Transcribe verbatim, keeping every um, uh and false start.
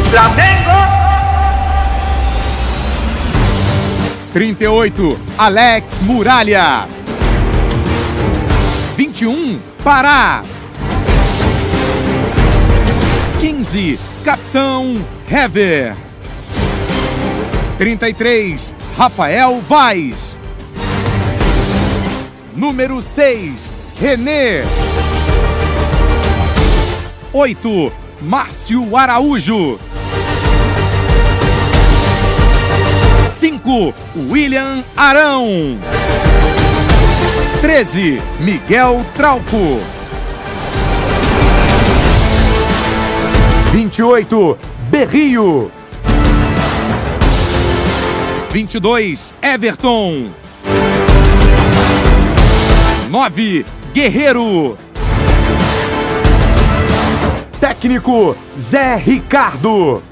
Flamengo! trinta e oito, Alex Muralha. vinte e um, Pará. quinze, Capitão Hever. trinta e três, Rafael Vaz. Número seis, Renê. oito, Márcio Araújo. cinco, William Arão. treze, Miguel Trauco. vinte e oito, Berrio. vinte e dois, Everton. nove, Guerreiro. Técnico Zé Ricardo.